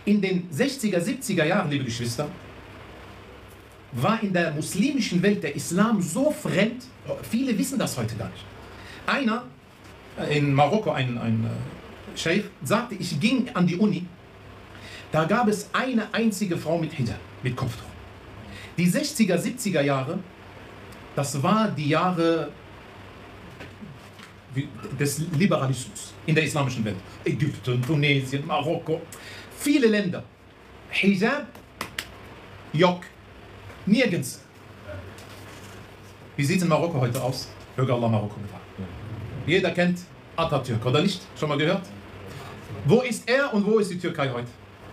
In den 60er, 70er Jahren, liebe Geschwister, war in der muslimischen Welt der Islam so fremd, viele wissen das heute gar nicht. Einer in Marokko, ein Scheich, sagte, ich ging an die Uni, da gab es eine einzige Frau mit Hijab, mit Kopftuch. Die 60er, 70er Jahre, das war die Jahre des Liberalismus in der islamischen Welt. Ägypten, Tunesien, Marokko, viele Länder. Hijab, Jock, nirgends. Wie sieht es in Marokko heute aus? Möge Allah Marokko bewahren. Jeder kennt Atatürk, oder nicht? Schon mal gehört? Wo ist er und wo ist die Türkei heute?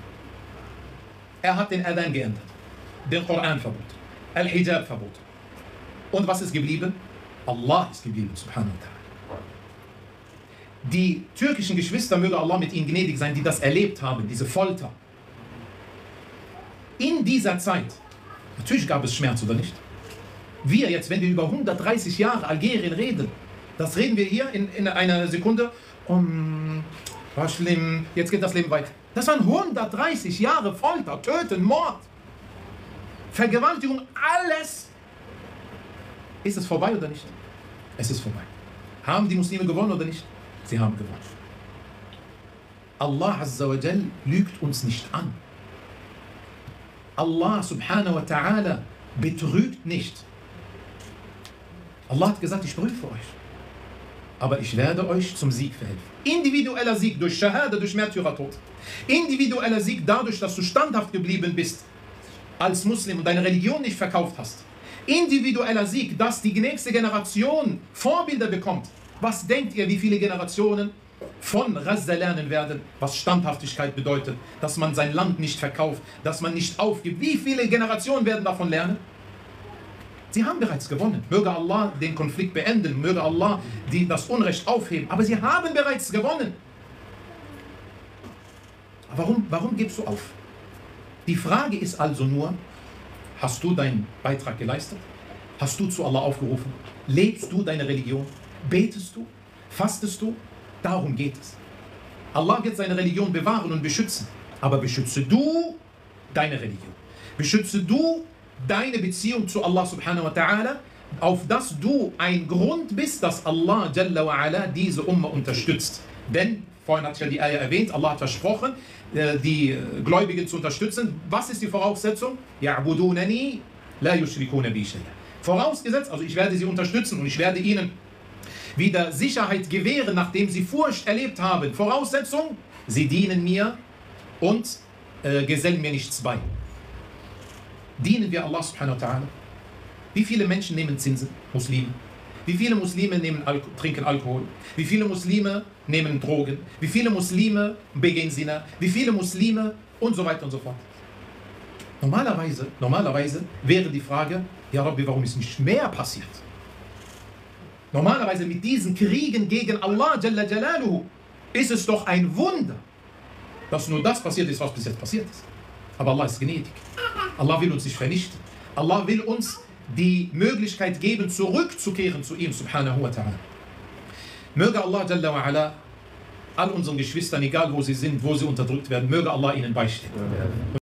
Er hat den Adhan geändert, den Koran verboten, Al-Hijab verboten. Und was ist geblieben? Allah ist geblieben, subhanahu wa ta'ala. Die türkischen Geschwister, möge Allah mit ihnen gnädig sein, die das erlebt haben, diese Folter. In dieser Zeit, natürlich gab es Schmerz, oder nicht? Wir jetzt, wenn wir über 130 Jahre Algerien reden, das reden wir hier in einer Sekunde, war schlimm, jetzt geht das Leben weiter. Das waren 130 Jahre Folter, Töten, Mord, Vergewaltigung, alles. Ist es vorbei oder nicht? Es ist vorbei. Haben die Muslime gewonnen oder nicht? Sie haben gewonnen. Allah Azza wa Jal lügt uns nicht an. Allah subhanahu wa ta'ala betrügt nicht. Allah hat gesagt, ich prüfe euch. Aber ich werde euch zum Sieg verhelfen. Individueller Sieg durch Shahada, durch Märtyrertod. Individueller Sieg dadurch, dass du standhaft geblieben bist als Muslim und deine Religion nicht verkauft hast. Individueller Sieg, dass die nächste Generation Vorbilder bekommt. Was denkt ihr, wie viele Generationen von Gaza lernen werden, was Standhaftigkeit bedeutet, dass man sein Land nicht verkauft, dass man nicht aufgibt? Wie viele Generationen werden davon lernen? Sie haben bereits gewonnen. Möge Allah den Konflikt beenden, möge Allah das Unrecht aufheben. Aber sie haben bereits gewonnen. Warum gibst du auf? Die Frage ist also nur, hast du deinen Beitrag geleistet? Hast du zu Allah aufgerufen? Lebst du deine Religion? Betest du? Fastest du? Darum geht es. Allah wird seine Religion bewahren und beschützen. Aber beschütze du deine Religion. Beschütze du deine Beziehung zu Allah subhanahu wa ta'ala, auf dass du ein Grund bist, dass Allah Jalla wa ala diese Umma unterstützt. Denn, vorhin hatte ich ja die Ayah erwähnt, Allah hat versprochen, die Gläubigen zu unterstützen. Was ist die Voraussetzung? Ya'budunani la yushrikuna bi shay'a. Vorausgesetzt, also ich werde sie unterstützen und ich werde ihnen wieder Sicherheit gewähren, nachdem sie Furcht erlebt haben. Voraussetzung, sie dienen mir und gesellen mir nichts bei. Dienen wir Allah subhanahu wa ta'ala? Wie viele Menschen nehmen Zinsen? Muslime. Wie viele Muslime trinken Alkohol? Wie viele Muslime nehmen Drogen? Wie viele Muslime begehen Zina? Wie viele Muslime? Und so weiter und so fort. Normalerweise wäre die Frage, ja Rabbi, warum ist nicht mehr passiert? Normalerweise mit diesen Kriegen gegen Allah Jalla Jalaluhu ist es doch ein Wunder, dass nur das passiert ist, was bis jetzt passiert ist. Aber Allah ist gnädig. Allah will uns nicht vernichten. Allah will uns die Möglichkeit geben, zurückzukehren zu ihm, subhanahu wa ta'ala. Möge Allah Jalla wa ala all unseren Geschwistern, egal wo sie sind, wo sie unterdrückt werden, möge Allah ihnen beistehen.